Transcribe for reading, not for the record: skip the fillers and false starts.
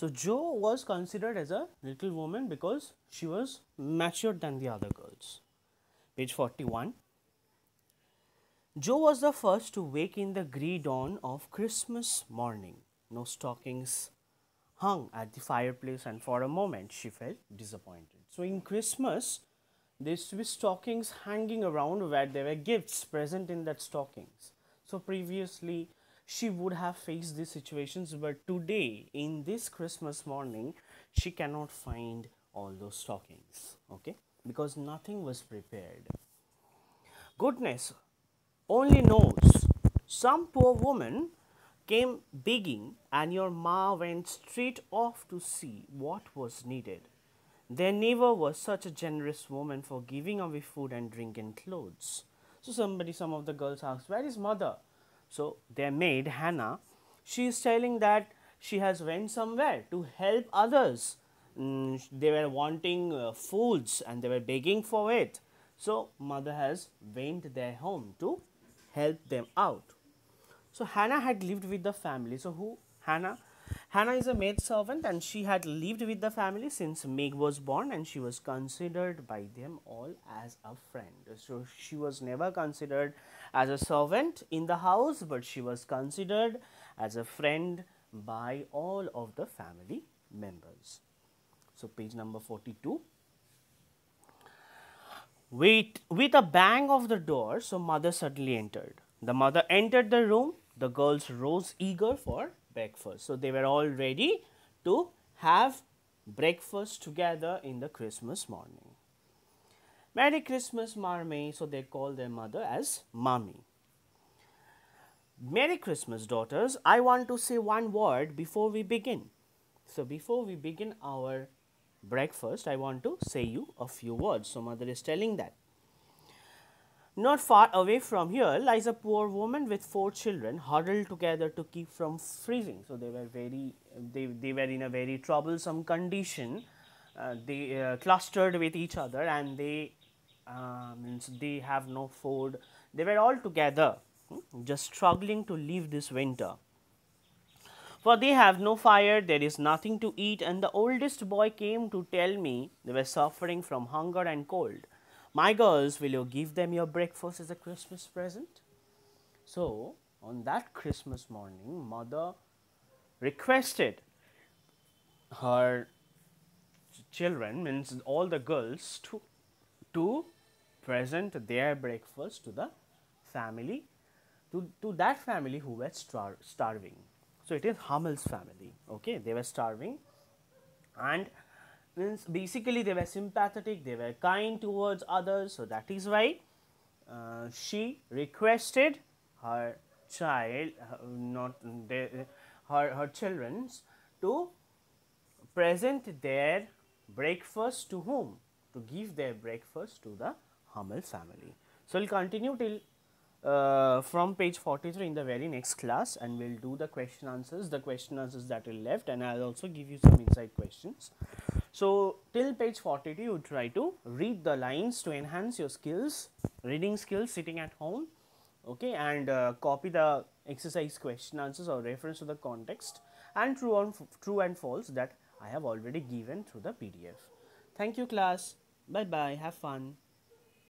So Jo was considered as a little woman because she was mature than the other girls. Page 41. Jo was the first to wake in the grey dawn of Christmas morning. No stockings hung at the fireplace, and for a moment she felt disappointed. So in Christmas, there used to be stockings hanging around where there were gifts present in that stockings. So previously she would have faced these situations, but today in this Christmas morning she cannot find all those stockings, okay, because nothing was prepared. Goodness only knows. Some poor woman came begging, and your ma went straight off to see what was needed. There never was such a generous woman for giving away food and drink and clothes. So some of the girls asked, "Where is mother?" So their maid Hannah, she is telling that she has went somewhere to help others. They were wanting foods and they were begging for it. So mother has went their home to help them out. So Hannah had lived with the family. So who Hannah? Hannah is a maid servant and she had lived with the family since Meg was born, and she was considered by them all as a friend. So she was never considered as a servant in the house, but she was considered as a friend by all of the family members. So page number 42. With a bang of the door, so mother suddenly entered. The mother entered the room. The girls rose eager for breakfast. So they were all ready to have breakfast together in the Christmas morning. Merry Christmas, Marmee. So they call their mother as Mommy. Merry Christmas, daughters. I want to say one word before we begin. So before we begin our breakfast, I want to say you a few words. So mother is telling that. Not far away from here lies a poor woman with 4 children huddled together to keep from freezing. So they were in a very troublesome condition. They clustered with each other, and means they have no food. They were all together, just struggling to live this winter. For they have no fire, there is nothing to eat, and the oldest boy came to tell me they were suffering from hunger and cold. My girls, will you give them your breakfast as a Christmas present? So, on that Christmas morning, mother requested her children, means all the girls, to present their breakfast to the family, to that family who were starving. So it is Hammel's family. Okay, they were starving, and means basically they were sympathetic, they were kind towards others. So that is why she requested her child, not her children's, to present their breakfast to whom? To give their breakfast to the Hummel family. So we'll continue till from page 43 in the very next class, and we'll do the question answers that are left, and I'll also give you some inside questions. So till page 42 you try to read the lines to enhance your skills, reading skills sitting at home, okay, and copy the exercise question answers or reference to the context and true and false that I have already given through the PDF. Thank you class. Bye bye. Have fun.